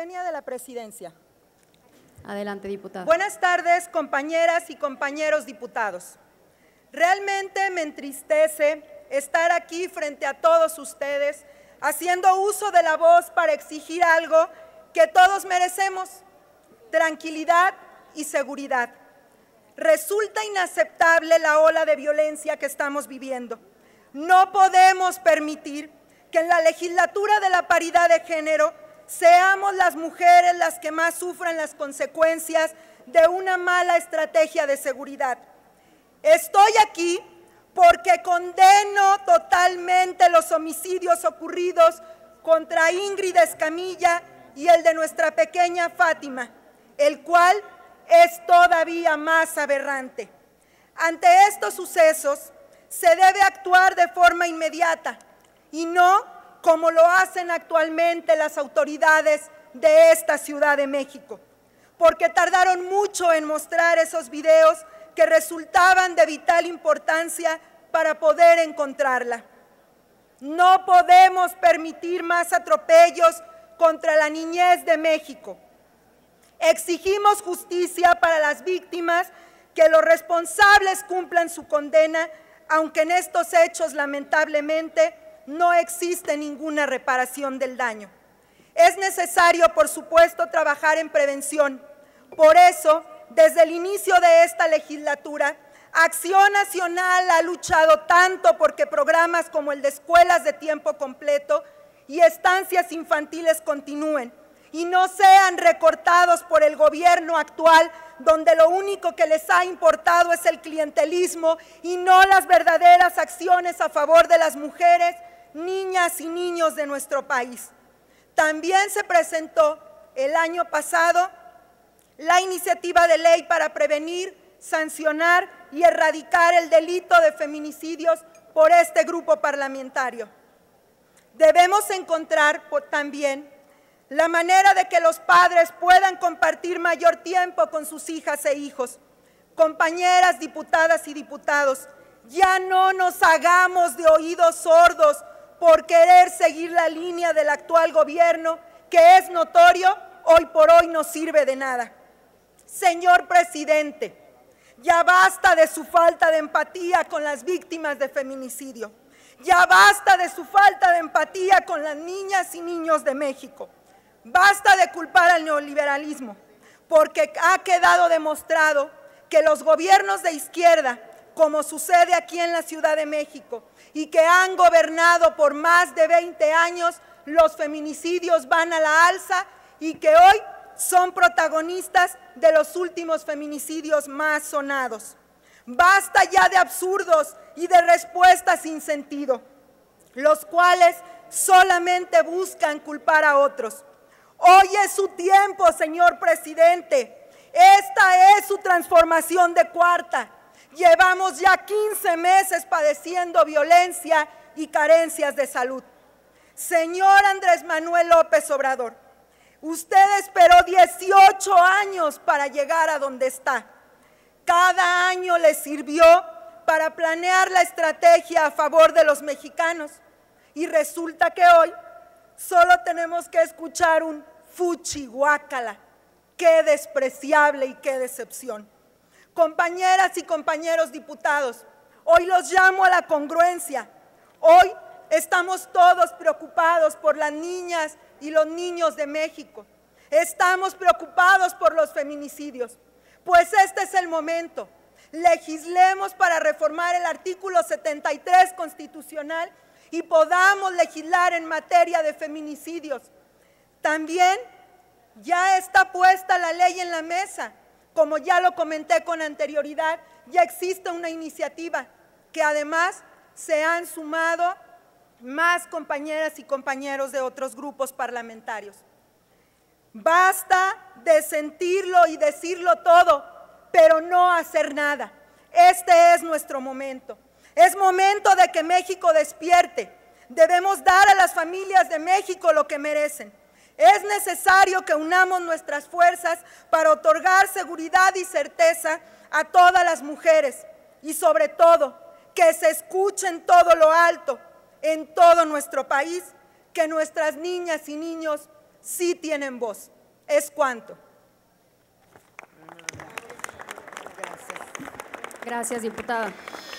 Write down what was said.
Venia de la Presidencia. Adelante, diputada. Buenas tardes, compañeras y compañeros diputados. Realmente me entristece estar aquí frente a todos ustedes, haciendo uso de la voz para exigir algo que todos merecemos: tranquilidad y seguridad. Resulta inaceptable la ola de violencia que estamos viviendo. No podemos permitir que en la legislatura de la paridad de género seamos las mujeres las que más sufran las consecuencias de una mala estrategia de seguridad. Estoy aquí porque condeno totalmente los homicidios ocurridos contra Ingrid Escamilla y el de nuestra pequeña Fátima, el cual es todavía más aberrante. Ante estos sucesos se debe actuar de forma inmediata y no como lo hacen actualmente las autoridades de esta Ciudad de México, porque tardaron mucho en mostrar esos videos que resultaban de vital importancia para poder encontrarla. No podemos permitir más atropellos contra la niñez de México. Exigimos justicia para las víctimas, que los responsables cumplan su condena, aunque en estos hechos lamentablemente no existe ninguna reparación del daño. Es necesario, por supuesto, trabajar en prevención. Por eso, desde el inicio de esta legislatura, Acción Nacional ha luchado tanto porque programas como el de escuelas de tiempo completo y estancias infantiles continúen y no sean recortados por el gobierno actual, donde lo único que les ha importado es el clientelismo y no las verdaderas acciones a favor de las mujeres, niñas y niños de nuestro país. También se presentó el año pasado la iniciativa de ley para prevenir, sancionar y erradicar el delito de feminicidios por este grupo parlamentario. Debemos encontrar también la manera de que los padres puedan compartir mayor tiempo con sus hijas e hijos. Compañeras diputadas y diputados, ya no nos hagamos de oídos sordos por querer seguir la línea del actual gobierno, que es notorio, hoy por hoy no sirve de nada. Señor presidente, ya basta de su falta de empatía con las víctimas de feminicidio. Ya basta de su falta de empatía con las niñas y niños de México. Basta de culpar al neoliberalismo, porque ha quedado demostrado que los gobiernos de izquierda, como sucede aquí en la Ciudad de México, y que han gobernado por más de 20 años, los feminicidios van a la alza y que hoy son protagonistas de los últimos feminicidios más sonados. Basta ya de absurdos y de respuestas sin sentido, los cuales solamente buscan culpar a otros. Hoy es su tiempo, señor presidente. Esta es su transformación de cuarta. Llevamos ya 15 meses padeciendo violencia y carencias de salud. Señor Andrés Manuel López Obrador, usted esperó 18 años para llegar a donde está. Cada año le sirvió para planear la estrategia a favor de los mexicanos y resulta que hoy solo tenemos que escuchar un fuchi guácala. Qué despreciable y qué decepción. Compañeras y compañeros diputados, hoy los llamo a la congruencia. Hoy estamos todos preocupados por las niñas y los niños de México. Estamos preocupados por los feminicidios. Pues este es el momento. Legislemos para reformar el artículo 73 constitucional y podamos legislar en materia de feminicidios. También ya está puesta la ley en la mesa. Como ya lo comenté con anterioridad, ya existe una iniciativa que además se han sumado más compañeras y compañeros de otros grupos parlamentarios. Basta de sentirlo y decirlo todo, pero no hacer nada. Este es nuestro momento. Es momento de que México despierte. Debemos dar a las familias de México lo que merecen. Es necesario que unamos nuestras fuerzas para otorgar seguridad y certeza a todas las mujeres y sobre todo que se escuche en todo lo alto, en todo nuestro país, que nuestras niñas y niños sí tienen voz. ¿Es cuánto? Gracias, diputada.